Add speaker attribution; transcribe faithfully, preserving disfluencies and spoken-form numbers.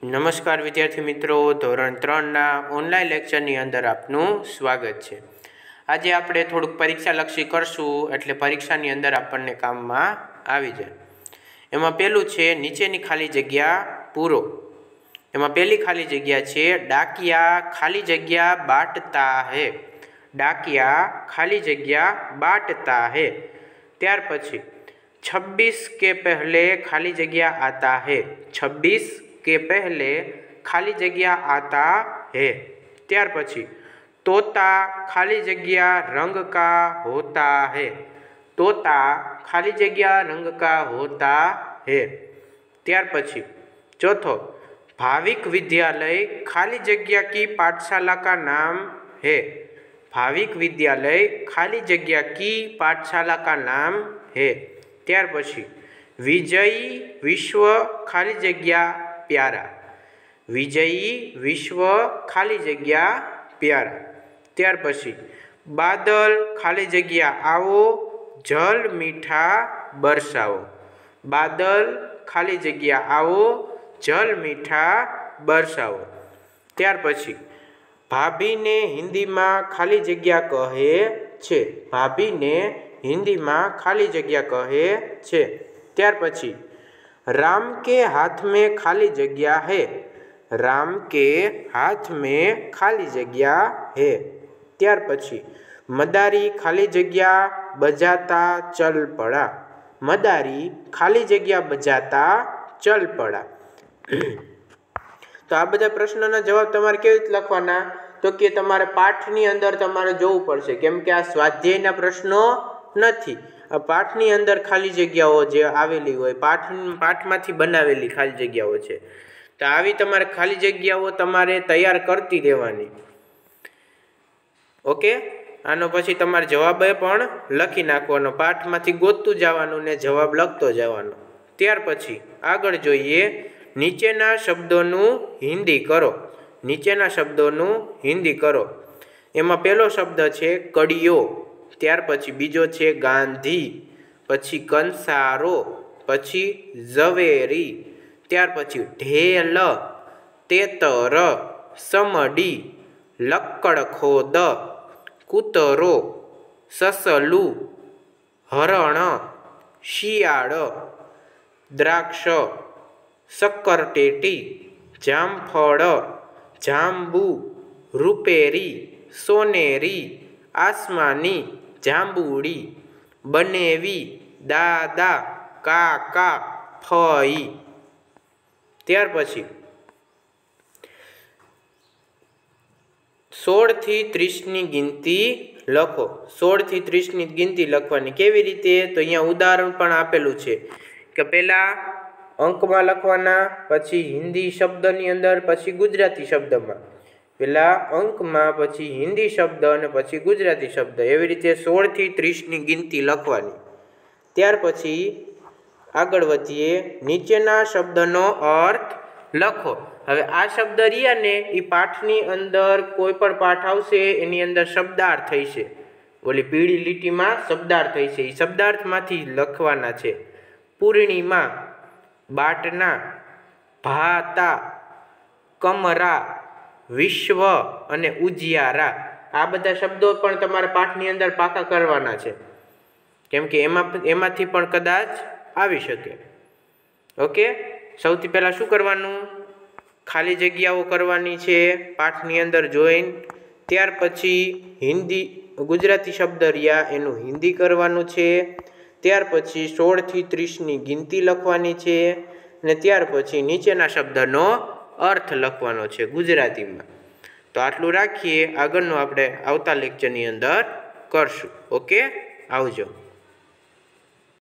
Speaker 1: नमस्कार विद्यार्थी मित्रों, धोरण त्रणना ऑनलाइन लेक्चरनी अंदर आपનું स्वागत है। आज આપણે થોડુંક પરીક્ષાલક્ષી કરશું એટલે પરીક્ષાની અંદર આપણને કામમાં આવી જાય। એમાં પહેલું છે નીચેની ખાલી જગ્યા પૂરો। એમાં પહેલી ખાલી જગ્યા છે डाकिया खाली जग्या बांटता है। डाकिया खाली जग्या बांटता है। ત્યાર પછી छब्बीस के पहले खाली जग्या आता है। छब्बीस के पहले खाली जग्या आता है। त्यार पछी तोता खाली जग्या रंग का होता है। तोता खाली जग्या रंग का होता है। त्यार पछी चौथो भाविक विद्यालय खाली जग्या की पाठशाला का नाम है। भाविक विद्यालय खाली जग्या की पाठशाला का नाम है। त्यार पछी विजयी विश्व खाली जग्या प्यारा। विजयी विश्व खाली जग्या प्यारा। त्यार पछी बादल खाली जग्या आवो जल मीठा बरसाओ। बादल खाली जग्या आवो जल मीठा बरसाओ। त्यार पछी भाभी ने हिंदी में खाली जग्या कहे छे। भाभी ने हिंदी में खाली जग्या कहे छे। त्यार पछी राम के हाथ में खाली जग्या है। राम के हाथ में खाली जग्या है। त्यार पछी मदारी खाली जग्या बजाता चल पड़ा। मदारी खाली जग्या बजाता चल पड़ा। तो आ बधा प्रश्नोना जवाब तमारे केवी रीते लखवाना, तो कि तमारे पाठनी अंदर तमारे जोवुं पड़शे, केम के आ स्वाध्यायना प्रश्नो नथी। आ पाठनी अंदर खाली जग्याओ जे आवेली होय, पाठ पाठमांथी बनावेली खाली जग्याओ छे। तो आवी तमारे खाली जग्याओ तमारे तैयार करती रहेवानी। ओके, आनो पछी तमारे जवाबे पण लखी नाखवानो, पाठमांथी गोततुं जवानुं ने जवाब लखतो जवानो। त्यार पछी आगळ जोईए नीचेना शब्दोनुं हिंदी करो। नीचेना शब्दोनुं हिंदी करो। एमां पहेलो शब्द छे कड़ियो। त्यार पछी बीजो छे गांधी, पछी कंसारो, पछी झवेरी, त्यार पछी ढेल, तेतर, समडी, लक्कड़खोद, कूतरो, ससलू, हरण, शियाळ, द्राक्ष, सक्करटेटी, जामफळ, जांबू, रूपेरी, सोनेरी, आसमानी, जांबूड़ी, बनेवी, दादा, काका, फई। त्यार पछी सोल थी त्रीस नी गिनती लखो। सोल थी त्रीस नी गिनती लखवानी केवी रीते, तो अहींया उदाहरण पण आपेलुं छे के पहेला अंक में लखवाना, पछी हिंदी शब्दनी अंदर, पछी गुजराती शब्द में। पहला अंक में, पछी हिंदी शब्द और पछी गुजराती शब्द, एवी रीते सोल थी त्रीस नी गिनती लखवानी। त्यार पछी आगळ वधीए, नीचेना शब्दनो अर्थ लखो। हवे आ शब्द रह्या ने ई पाठनी अंदर कोई पण पाठ आवशे एनी अंदर शब्दार्थ थईशे। ओली पीળી લીટીમાં शब्दार्थ थईशे, ई शब्दार्थमांथी लखवाना छे। पूर्णिमा, बाटना, भाता, कमरा, विश्व अने उजियारा, आ बधा शब्दों पण तमारे पाठनी अंदर पाका करवाना छे, केम के एमां एमांथी पण कदाच आवी शके। ओके, सौथी पहेला शुं करवानुं, खाली जग्याओ करवानी छे पाठनी अंदर जोईन। त्यार पछी हिंदी गुजराती शब्द रह्या एनुं हिंदी करवानुं छे। त्यार पछी सोल थी त्रीस नी गिनती लखवानी छे ने त्यार पछी नीचेना शब्दनो अर्थ लखवानो छे गुजराती में। तो आटलू राखीए, आगळनो आपणे आवता लेक्चरनी अंदर करशुं। ओके, आवजो।